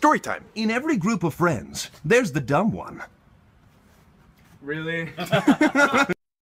Story time. In every group of friends, there's the dumb one. Really?